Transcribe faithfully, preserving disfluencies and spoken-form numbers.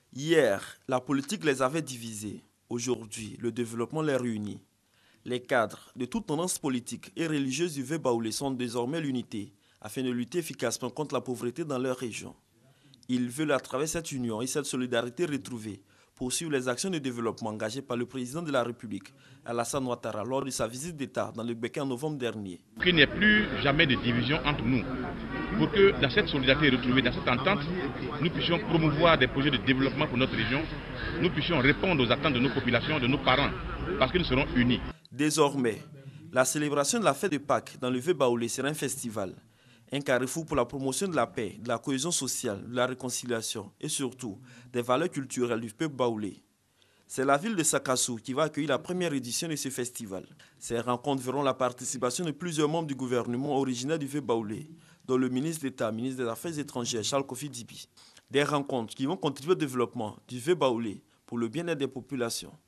Hier, la politique les avait divisés. Aujourd'hui, le développement les réunit. Les cadres de toutes tendances politiques et religieuses du Vieux-Baoulé sont désormais l'unité afin de lutter efficacement contre la pauvreté dans leur région. Ils veulent, à travers cette union et cette solidarité retrouvée, poursuivre les actions de développement engagées par le président de la République, Alassane Ouattara, lors de sa visite d'État dans le Békin en novembre dernier. Qu'il n'y ait plus jamais de division entre nous. Pour que dans cette solidarité retrouvée, dans cette entente, nous puissions promouvoir des projets de développement pour notre région, nous puissions répondre aux attentes de nos populations, de nos parents, parce que nous serons unis. Désormais, la célébration de la fête de Pâques dans le Vieux-Baoulé sera un festival, un carrefour pour la promotion de la paix, de la cohésion sociale, de la réconciliation et surtout des valeurs culturelles du peuple baoulé. C'est la ville de Sakassou qui va accueillir la première édition de ce festival. Ces rencontres verront la participation de plusieurs membres du gouvernement originaire du Vieux-Baoulé, dont le ministre d'État, ministre des Affaires étrangères, Charles Kofi Dibi. Des rencontres qui vont contribuer au développement du Vieux-Baoulé pour le bien-être des populations.